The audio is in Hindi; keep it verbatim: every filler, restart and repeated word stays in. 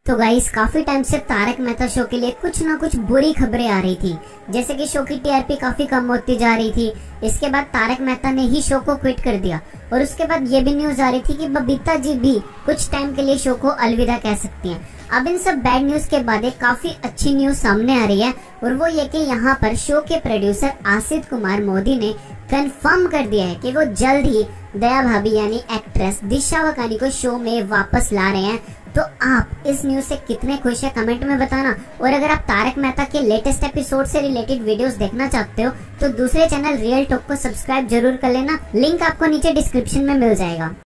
तो गाइस काफी टाइम से तारक मेहता शो के लिए कुछ ना कुछ बुरी खबरें आ रही थी, जैसे कि शो की टीआरपी काफी कम होती जा रही थी। इसके बाद तारक मेहता ने ही शो को क्विट कर दिया और उसके बाद ये भी न्यूज आ रही थी कि बबीता जी भी कुछ टाइम के लिए शो को अलविदा कह सकती हैं। अब इन सब बैड न्यूज के बाद एक काफी अच्छी न्यूज सामने आ रही है और वो ये कि यहाँ पर शो के प्रोड्यूसर आसित कुमार मोदी ने कंफर्म कर दिया है कि वो जल्द ही दया भाभी यानी एक्ट्रेस दिशा वकानी को शो में वापस ला रहे हैं। तो आप इस न्यूज से कितने खुश हैं कमेंट में बताना। और अगर आप तारक मेहता के लेटेस्ट एपिसोड से रिलेटेड वीडियोस देखना चाहते हो तो दूसरे चैनल रियल टॉक को सब्सक्राइब जरूर कर लेना, लिंक आपको नीचे डिस्क्रिप्शन में मिल जाएगा।